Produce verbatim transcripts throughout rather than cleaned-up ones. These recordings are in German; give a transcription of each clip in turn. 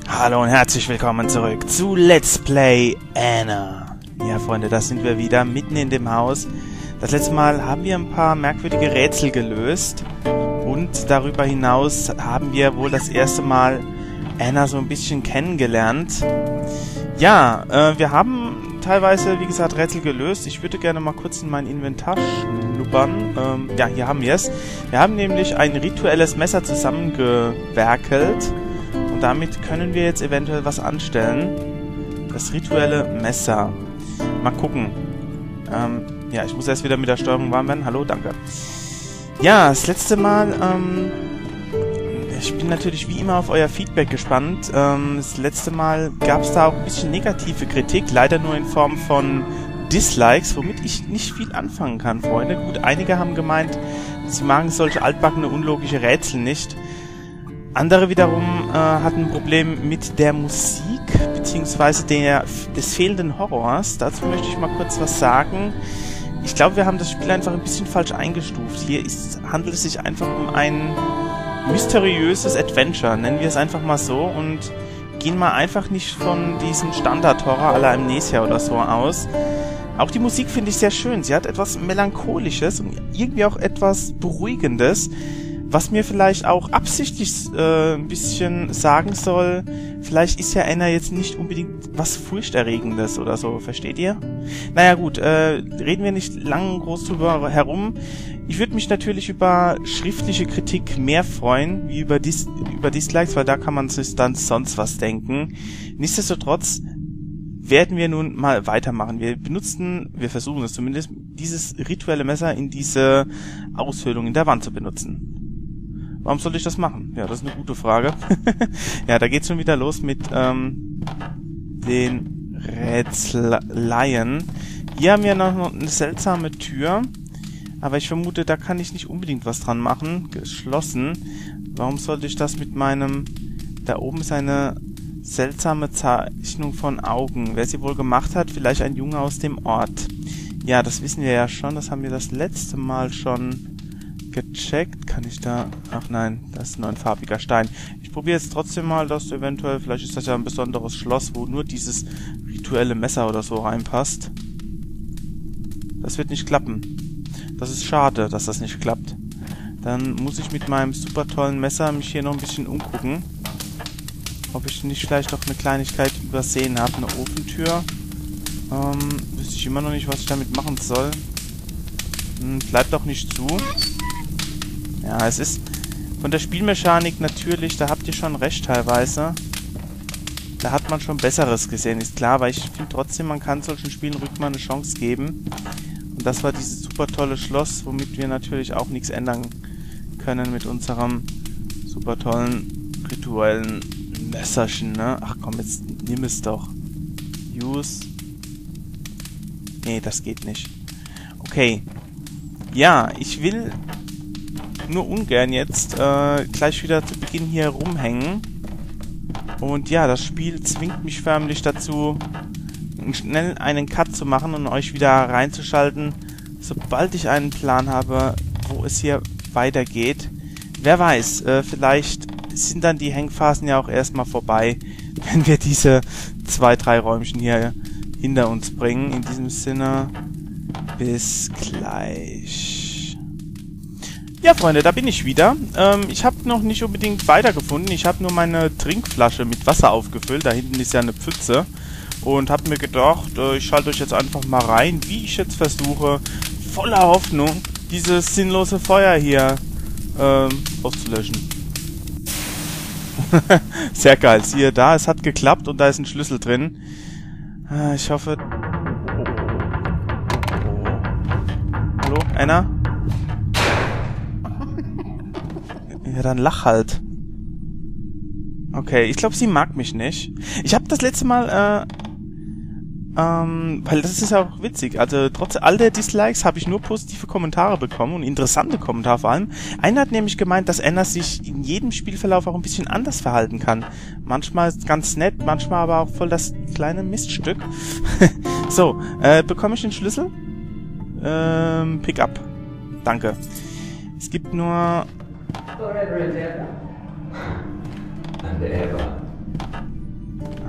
Hallo und herzlich willkommen zurück zu Let's Play Anna. Ja, Freunde, da sind wir wieder mitten in dem Haus. Das letzte Mal haben wir ein paar merkwürdige Rätsel gelöst. Und darüber hinaus haben wir wohl das erste Mal Anna so ein bisschen kennengelernt. Ja, äh, wir haben teilweise, wie gesagt, Rätsel gelöst. Ich würde gerne mal kurz in mein Inventar schnuppern. Ähm, ja, hier haben wir es. Wir haben nämlich ein rituelles Messer zusammengewerkelt. Und damit können wir jetzt eventuell was anstellen. Das rituelle Messer. Mal gucken. Ähm, ja, ich muss erst wieder mit der Steuerung warm werden. Hallo, danke. Ja, das letzte Mal, ähm, ich bin natürlich wie immer auf euer Feedback gespannt. Ähm, das letzte Mal gab es da auch ein bisschen negative Kritik, leider nur in Form von Dislikes, womit ich nicht viel anfangen kann, Freunde. Gut, einige haben gemeint, sie magen solche altbackene, unlogische Rätsel nicht. Andere wiederum äh, hatten ein Problem mit der Musik, beziehungsweise der, des fehlenden Horrors. Dazu möchte ich mal kurz was sagen. Ich glaube, wir haben das Spiel einfach ein bisschen falsch eingestuft. Hier ist, handelt es sich einfach um ein mysteriöses Adventure, nennen wir es einfach mal so, und gehen mal einfach nicht von diesem Standard-Horror à la Amnesia oder so aus. Auch die Musik finde ich sehr schön. Sie hat etwas Melancholisches und irgendwie auch etwas Beruhigendes, was mir vielleicht auch absichtlich äh, ein bisschen sagen soll, vielleicht ist ja Anna jetzt nicht unbedingt was Furchterregendes oder so, versteht ihr? Naja gut, äh, reden wir nicht lang groß drüber herum. Ich würde mich natürlich über schriftliche Kritik mehr freuen, wie über, Dis über Dislikes, weil da kann man sich dann sonst was denken. Nichtsdestotrotz werden wir nun mal weitermachen. Wir benutzen, wir versuchen es zumindest, dieses rituelle Messer in diese Aushöhlung in der Wand zu benutzen. Warum sollte ich das machen? Ja, das ist eine gute Frage. Ja, da geht's schon wieder los mit ähm, den Rätseleien. Hier haben wir noch eine seltsame Tür, aber ich vermute, da kann ich nicht unbedingt was dran machen. Geschlossen. Warum sollte ich das mit meinem... Da oben ist eine seltsame Zeichnung von Augen. Wer sie wohl gemacht hat, vielleicht ein Junge aus dem Ort. Ja, das wissen wir ja schon. Das haben wir das letzte Mal schon gecheckt. Kann ich da... Ach nein, das ist nur ein farbiger Stein. Ich probiere jetzt trotzdem mal, dass eventuell... Vielleicht ist das ja ein besonderes Schloss, wo nur dieses rituelle Messer oder so reinpasst. Das wird nicht klappen. Das ist schade, dass das nicht klappt. Dann muss ich mit meinem super tollen Messer mich hier noch ein bisschen umgucken. Ob ich nicht vielleicht noch eine Kleinigkeit übersehen habe. Eine Ofentür. Ähm, wüsste ich immer noch nicht, was ich damit machen soll. Hm, bleibt auch nicht zu. Ja, es ist von der Spielmechanik natürlich, da habt ihr schon recht teilweise. Da hat man schon Besseres gesehen, ist klar, aber ich finde trotzdem, man kann solchen Spielen ruhig mal eine Chance geben. Und das war dieses super tolle Schloss, womit wir natürlich auch nichts ändern können mit unserem super tollen rituellen Messerchen, ne? Ach komm, jetzt nimm es doch. Use. Nee, das geht nicht. Okay. Ja, ich will nur ungern jetzt äh, gleich wieder zu Beginn hier rumhängen. Und ja, das Spiel zwingt mich förmlich dazu, schnell einen Cut zu machen und euch wieder reinzuschalten, sobald ich einen Plan habe, wo es hier weitergeht. Wer weiß, äh, vielleicht sind dann die Hängphasen ja auch erstmal vorbei, wenn wir diese zwei, drei Räumchen hier hinter uns bringen. In diesem Sinne, bis gleich. Ja, Freunde, da bin ich wieder. Ähm, ich habe noch nicht unbedingt weitergefunden. Ich habe nur meine Trinkflasche mit Wasser aufgefüllt. Da hinten ist ja eine Pfütze. Und habe mir gedacht, äh, ich schalte euch jetzt einfach mal rein, wie ich jetzt versuche, voller Hoffnung, dieses sinnlose Feuer hier ähm, auszulöschen. Sehr geil. Siehe da, es hat geklappt und da ist ein Schlüssel drin. Äh, ich hoffe... Oh. Oh. Hallo, Anna? Ja, dann lach halt. Okay, ich glaube, sie mag mich nicht. Ich habe das letzte Mal, äh, ähm, weil das ist ja auch witzig. Also, trotz all der Dislikes habe ich nur positive Kommentare bekommen und interessante Kommentare vor allem. Einer hat nämlich gemeint, dass Anna sich in jedem Spielverlauf auch ein bisschen anders verhalten kann. Manchmal ganz nett, manchmal aber auch voll das kleine Miststück. So, äh, bekomme ich den Schlüssel? Ähm, pick up. Danke. Es gibt nur... Forever and ever. And ever.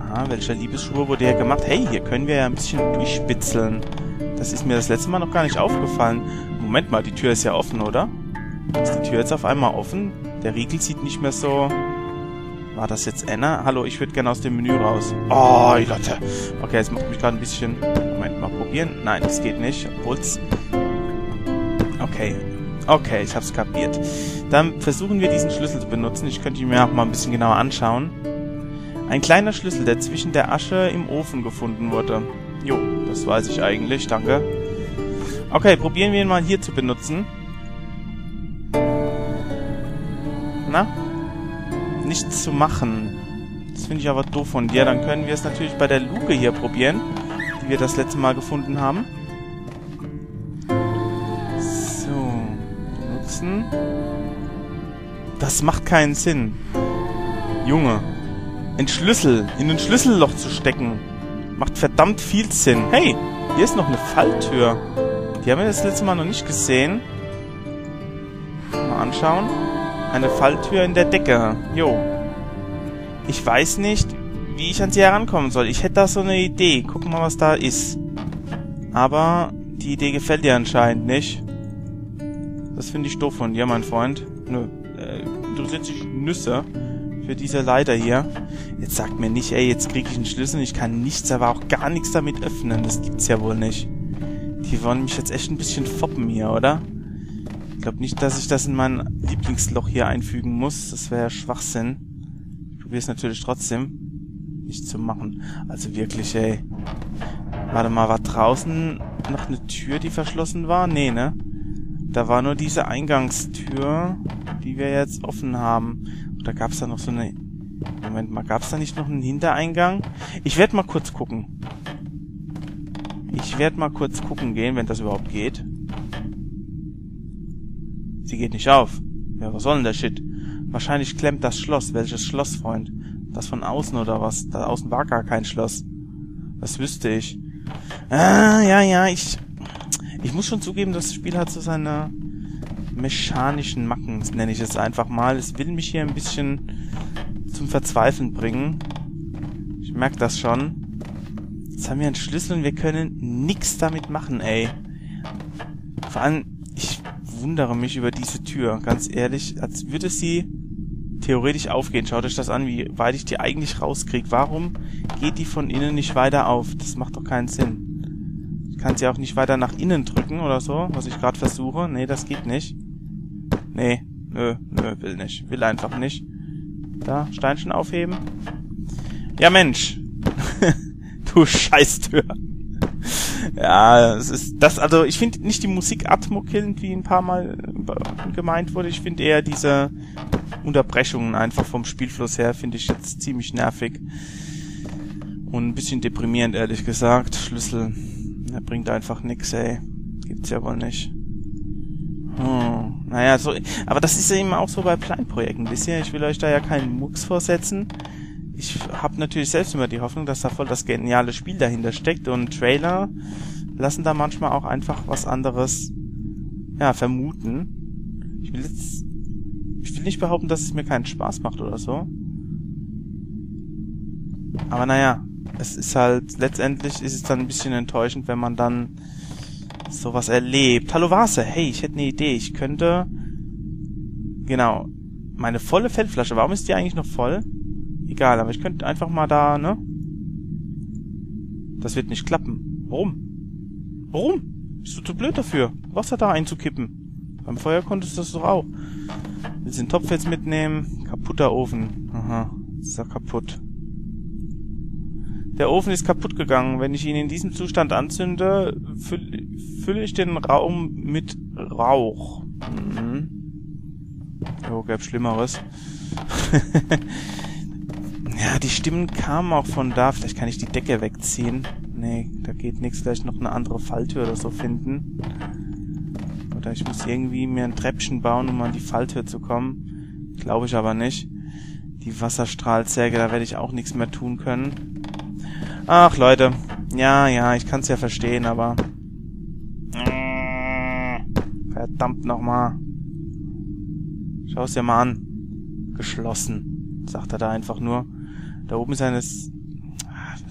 Aha, welcher Liebesschwur wurde hier gemacht? Hey, hier können wir ja ein bisschen durchspitzeln. Das ist mir das letzte Mal noch gar nicht aufgefallen. Moment mal, die Tür ist ja offen, oder? Ist die Tür jetzt auf einmal offen? Der Riegel sieht nicht mehr so... War das jetzt Anna? Hallo, ich würde gerne aus dem Menü raus. Oh, Leute. Okay, jetzt macht mich gerade ein bisschen... Moment, mal probieren. Nein, das geht nicht. Obwohl's... Okay. Okay, ich hab's kapiert. Dann versuchen wir diesen Schlüssel zu benutzen. Ich könnte ihn mir auch mal ein bisschen genauer anschauen. Ein kleiner Schlüssel, der zwischen der Asche im Ofen gefunden wurde. Jo, das weiß ich eigentlich. Danke. Okay, probieren wir ihn mal hier zu benutzen. Na? Nichts zu machen. Das finde ich aber doof von dir. Dann können wir es natürlich bei der Luke hier probieren, die wir das letzte Mal gefunden haben. So. Benutzen. Das macht keinen Sinn. Junge. Ein Schlüssel in ein Schlüsselloch zu stecken. Macht verdammt viel Sinn. Hey, hier ist noch eine Falltür. Die haben wir das letzte Mal noch nicht gesehen. Mal anschauen. Eine Falltür in der Decke. Jo. Ich weiß nicht, wie ich an sie herankommen soll. Ich hätte da so eine Idee. Gucken wir mal, was da ist. Aber die Idee gefällt dir anscheinend nicht. Das finde ich doof von dir, mein Freund. Nö. Äh, interessiert sich Nüsse für diese Leiter hier. Jetzt sagt mir nicht, ey, jetzt kriege ich einen Schlüssel. Ich kann nichts, aber auch gar nichts damit öffnen. Das gibt's ja wohl nicht. Die wollen mich jetzt echt ein bisschen foppen hier, oder? Ich glaube nicht, dass ich das in mein Lieblingsloch hier einfügen muss. Das wäre ja Schwachsinn. Ich probiere es natürlich trotzdem nicht zu machen. Also wirklich, ey. Warte mal, war draußen noch eine Tür, die verschlossen war? Nee, ne? Da war nur diese Eingangstür, die wir jetzt offen haben. Und da gab es da noch so eine... Moment mal, gab es da nicht noch einen Hintereingang? Ich werde mal kurz gucken. Ich werde mal kurz gucken gehen, wenn das überhaupt geht. Sie geht nicht auf. Ja, was soll denn der Shit? Wahrscheinlich klemmt das Schloss. Welches Schloss, Freund? Das von außen oder was? Da außen war gar kein Schloss. Das wüsste ich. Ah, ja, ja, ich... Ich muss schon zugeben, das Spiel hat so seine mechanischen Macken, nenne ich es einfach mal. Es will mich hier ein bisschen zum Verzweifeln bringen. Ich merke das schon. Jetzt haben wir einen Schlüssel und wir können nichts damit machen, ey. Vor allem, ich wundere mich über diese Tür, ganz ehrlich, als würde sie theoretisch aufgehen. Schaut euch das an, wie weit ich die eigentlich rauskriege. Warum geht die von innen nicht weiter auf? Das macht doch keinen Sinn. Ich kann sie auch nicht weiter nach innen drücken oder so, was ich gerade versuche. Nee, das geht nicht. Nee, nö, nö, will nicht. Will einfach nicht. Da, Steinchen aufheben. Ja, Mensch. Du Scheißtür. Ja, es ist das, also ich finde nicht die Musik atmo-killend, wie ein paar Mal gemeint wurde. Ich finde eher diese Unterbrechungen einfach vom Spielfluss her, finde ich jetzt ziemlich nervig. Und ein bisschen deprimierend, ehrlich gesagt. Schlüssel, der bringt einfach nix, ey. Gibt's ja wohl nicht. Hm. Naja, so, aber das ist ja eben auch so bei Kleinprojekten. Wisst ihr, ich will euch da ja keinen Mucks vorsetzen. Ich habe natürlich selbst immer die Hoffnung, dass da voll das geniale Spiel dahinter steckt, und Trailer lassen da manchmal auch einfach was anderes, ja, vermuten. Ich will jetzt, ich will nicht behaupten, dass es mir keinen Spaß macht oder so. Aber naja, es ist halt, letztendlich ist es dann ein bisschen enttäuschend, wenn man dann sowas erlebt. Hallo Vase, hey, ich hätte eine Idee. Ich könnte, genau, meine volle Feldflasche, warum ist die eigentlich noch voll? Egal, aber ich könnte einfach mal da, ne? Das wird nicht klappen. Warum? Warum? Bist du zu blöd dafür, Wasser da einzukippen? Beim Feuer konntest du das doch auch. Willst du den Topf jetzt mitnehmen? Kaputter Ofen. Aha, ist ja kaputt. Der Ofen ist kaputt gegangen. Wenn ich ihn in diesem Zustand anzünde, fülle füll ich den Raum mit Rauch. Mhm. Jo, gäbe Schlimmeres. Ja, die Stimmen kamen auch von da. Vielleicht kann ich die Decke wegziehen. Nee, da geht nichts. Vielleicht noch eine andere Falltür oder so finden. Oder ich muss irgendwie mir ein Treppchen bauen, um an die Falltür zu kommen. Glaube ich aber nicht. Die Wasserstrahlsäge, da werde ich auch nichts mehr tun können. Ach, Leute. Ja, ja, ich kann es ja verstehen, aber... Verdammt nochmal. Schau es dir mal an. Geschlossen, sagt er da einfach nur. Da oben ist eine...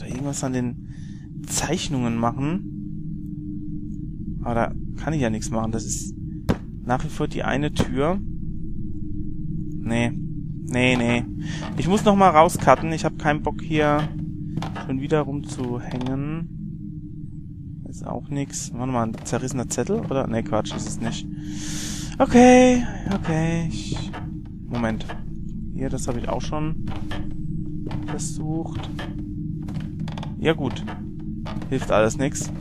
irgendwas an den Zeichnungen machen. Aber da kann ich ja nichts machen. Das ist nach wie vor die eine Tür. Nee. Nee, nee. Ich muss noch mal rauscutten. Ich habe keinen Bock hier schon wieder rumzuhängen. Ist auch nichts. Warte mal, ein zerrissener Zettel? Oder? Nee, Quatsch, ist es nicht. Okay, okay. Ich... Moment. Hier, das habe ich auch schon versucht. Ja gut. Hilft alles nichts.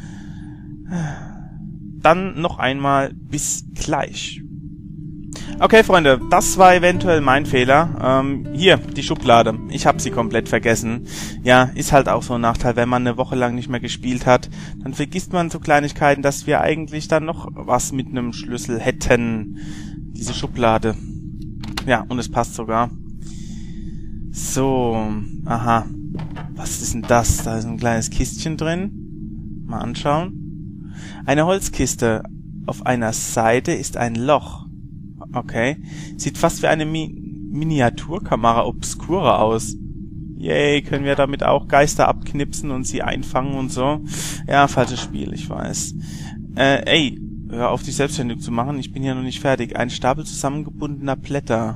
Dann noch einmal bis gleich. Okay, Freunde, das war eventuell mein Fehler. Ähm, hier, die Schublade. Ich habe sie komplett vergessen. Ja, ist halt auch so ein Nachteil, wenn man eine Woche lang nicht mehr gespielt hat. Dann vergisst man so Kleinigkeiten, dass wir eigentlich dann noch was mit einem Schlüssel hätten. Diese Schublade. Ja, und es passt sogar. So, aha. Was ist denn das? Da ist ein kleines Kistchen drin. Mal anschauen. Eine Holzkiste. Auf einer Seite ist ein Loch. Okay. Sieht fast wie eine Mi- Miniaturkamera Obscura aus. Yay, können wir damit auch Geister abknipsen und sie einfangen und so. Ja, falsches Spiel, ich weiß. Äh, ey, hör auf, dich selbstständig zu machen. Ich bin ja noch nicht fertig. Ein Stapel zusammengebundener Blätter.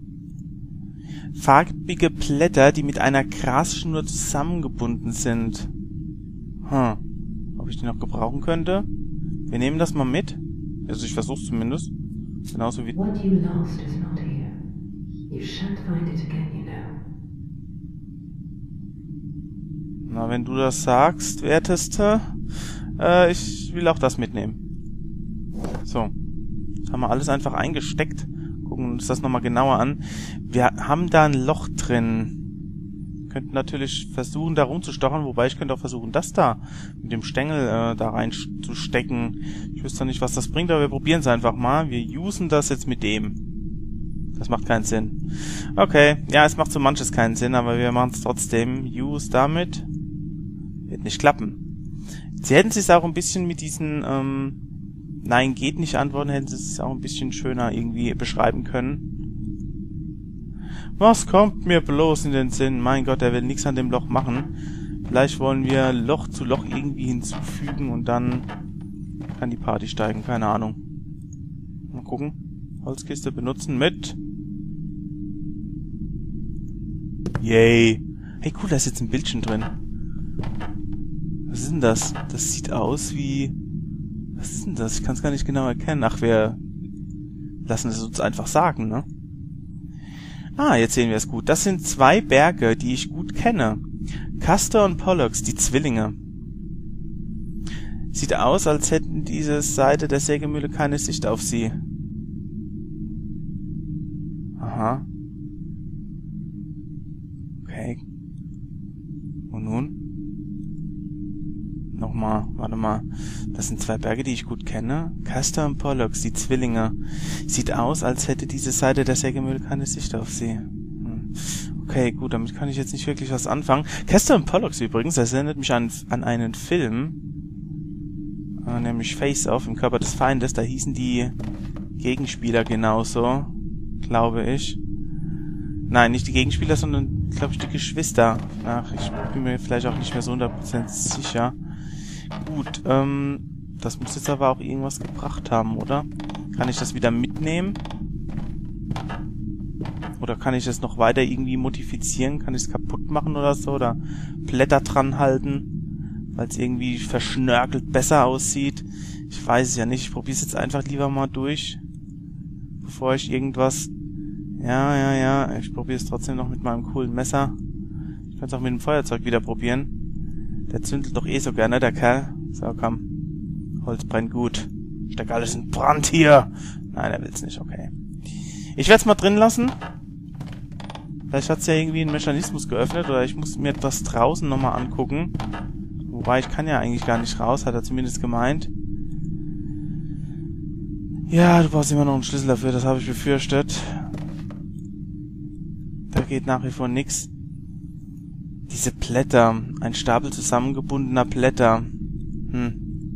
Farbige Blätter, die mit einer Grasschnur zusammengebunden sind. Hm. Ob ich die noch gebrauchen könnte? Wir nehmen das mal mit. Also ich versuch's zumindest. Genauso wie... What you lost is not here. You shan't find it again, you know. Na, wenn du das sagst, Werteste, äh, ich will auch das mitnehmen. So. Jetzt haben wir alles einfach eingesteckt. Gucken uns das nochmal genauer an. Wir haben da ein Loch drin. Könnten natürlich versuchen, da rumzustochern, wobei ich könnte auch versuchen, das da mit dem Stängel äh, da rein zu stecken. Ich wüsste nicht, was das bringt, aber wir probieren es einfach mal. Wir usen das jetzt mit dem. Das macht keinen Sinn. Okay, ja, es macht so manches keinen Sinn, aber wir machen es trotzdem. Use damit. Wird nicht klappen. Sie hätten es auch ein bisschen mit diesen ähm, Nein, geht nicht antworten, hätten sie es auch ein bisschen schöner irgendwie beschreiben können. Was kommt mir bloß in den Sinn? Mein Gott, der will nichts an dem Loch machen. Vielleicht wollen wir Loch zu Loch irgendwie hinzufügen und dann kann die Party steigen. Keine Ahnung. Mal gucken. Holzkiste benutzen mit. Yay. Hey, cool, da ist jetzt ein Bildchen drin. Was ist denn das? Das sieht aus wie... Was ist denn das? Ich kann es gar nicht genau erkennen. Ach, wir lassen es uns einfach sagen, ne? Ah, jetzt sehen wir es gut. Das sind zwei Berge, die ich gut kenne. Castor und Pollux, die Zwillinge. Sieht aus, als hätten diese Seite der Sägemühle keine Sicht auf sie. Aha. Okay. Und nun? Nochmal, warte mal. Das sind zwei Berge, die ich gut kenne. Castor und Pollux, die Zwillinge. Sieht aus, als hätte diese Seite der Sägemühle keine Sicht auf sie. Hm. Okay, gut, damit kann ich jetzt nicht wirklich was anfangen. Castor und Pollux übrigens, das erinnert mich an, an einen Film, äh, nämlich Face Off, im Körper des Feindes. Da hießen die Gegenspieler genauso, glaube ich. Nein, nicht die Gegenspieler, sondern, glaube ich, die Geschwister. Ach, ich bin mir vielleicht auch nicht mehr so hundert Prozent sicher. Gut, ähm, das muss jetzt aber auch irgendwas gebracht haben, oder? Kann ich das wieder mitnehmen? Oder kann ich das noch weiter irgendwie modifizieren? Kann ich es kaputt machen oder so? Oder Blätter dran halten, weil es irgendwie verschnörkelt besser aussieht? Ich weiß es ja nicht. Ich probiere es jetzt einfach lieber mal durch, bevor ich irgendwas... Ja, ja, ja. Ich probiere es trotzdem noch mit meinem coolen Messer. Ich kann es auch mit dem Feuerzeug wieder probieren. Der zündelt doch eh so gerne, der Kerl. So, komm. Holz brennt gut. Steck alles in Brand hier. Nein, er will's nicht, okay. Ich werde es mal drin lassen. Vielleicht hat's ja irgendwie einen Mechanismus geöffnet oder ich muss mir etwas draußen nochmal angucken. Wobei, ich kann ja eigentlich gar nicht raus, hat er zumindest gemeint. Ja, du brauchst immer noch einen Schlüssel dafür, das habe ich befürchtet. Da geht nach wie vor nix. Diese Blätter. Ein Stapel zusammengebundener Blätter. Hm.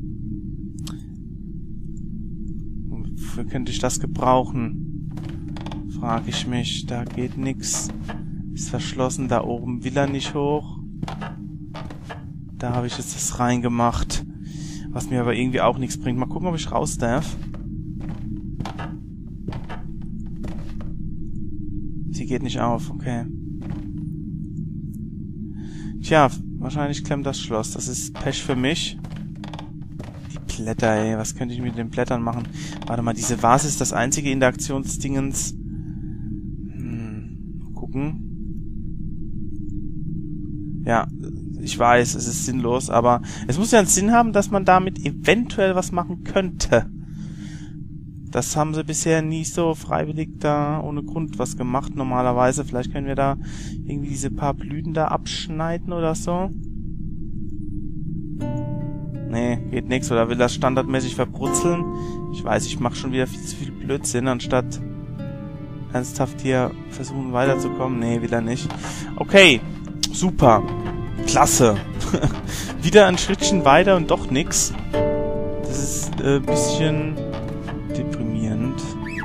Wofür könnte ich das gebrauchen? Frage ich mich. Da geht nix. Ist verschlossen. Da oben will er nicht hoch. Da habe ich jetzt das reingemacht. Was mir aber irgendwie auch nichts bringt. Mal gucken, ob ich raus darf. Sie geht nicht auf, okay. Tja, wahrscheinlich klemmt das Schloss. Das ist Pech für mich. Die Blätter, ey. Was könnte ich mit den Blättern machen? Warte mal, diese Vase ist das einzige Interaktionsdingens. Hm, gucken. Ja, ich weiß, es ist sinnlos, aber es muss ja einen Sinn haben, dass man damit eventuell was machen könnte. Das haben sie bisher nie so freiwillig da ohne Grund was gemacht, normalerweise. Vielleicht können wir da irgendwie diese paar Blüten da abschneiden oder so. Nee, geht nix. Oder will das standardmäßig verbrutzeln? Ich weiß, ich mache schon wieder viel zu viel Blödsinn, anstatt ernsthaft hier versuchen weiterzukommen. Nee, will er nicht. Okay, super. Klasse. Wieder ein Schrittchen weiter und doch nix. Das ist ein äh, bisschen deprimierend.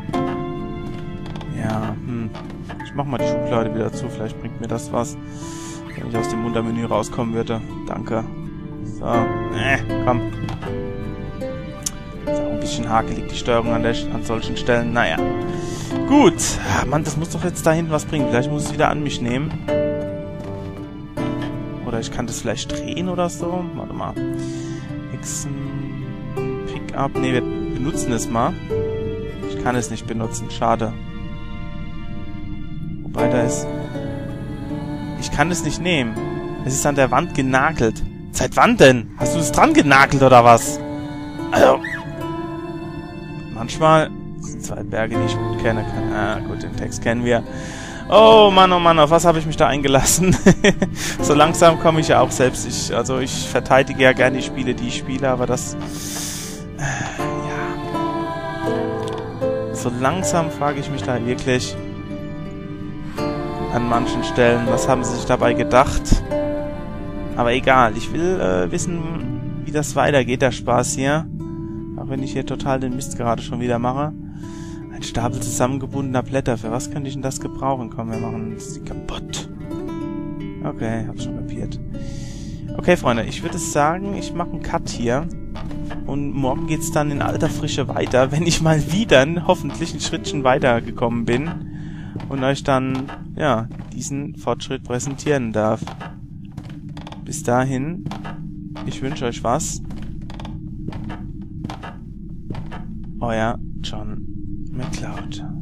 Ja, hm. Ich mach mal die Schublade wieder zu. Vielleicht bringt mir das was, wenn ich aus dem Untermenü rauskommen würde. Danke. So. Äh, komm. Ist auch ein bisschen hakelig, die Steuerung an, der, an solchen Stellen. Naja. Gut. Ah, Mann, das muss doch jetzt da hinten was bringen. Vielleicht muss ich es wieder an mich nehmen. Oder ich kann das vielleicht drehen oder so. Warte mal. Hexen... Pickup. Ne, wir benutzen es mal. Ich kann es nicht benutzen. Schade. Wobei da ist... Ich kann es nicht nehmen. Es ist an der Wand genagelt. Seit wann denn? Hast du es dran genagelt oder was? Also... Manchmal sind zwei Berge, die ich gut kenne. Ah, gut, den Text kennen wir. Oh Mann, oh Mann, auf was habe ich mich da eingelassen? So langsam komme ich ja auch selbst. Ich, also ich verteidige ja gerne die Spiele, die ich spiele, aber das... Äh, ja... So langsam frage ich mich da wirklich an manchen Stellen, was haben sie sich dabei gedacht? Aber egal, ich will äh, wissen, wie das weitergeht, der Spaß hier. Auch wenn ich hier total den Mist gerade schon wieder mache. Ein Stapel zusammengebundener Blätter. Für was könnte ich denn das gebrauchen? Komm, wir machen sie kaputt. Okay, hab's schon kapiert. Okay, Freunde, ich würde sagen, ich mache einen Cut hier. Und morgen geht's dann in alter Frische weiter, wenn ich mal wieder hoffentlich ein Schrittchen weitergekommen bin. Und euch dann, ja, diesen Fortschritt präsentieren darf. Bis dahin, ich wünsche euch was. Euer John McCloud.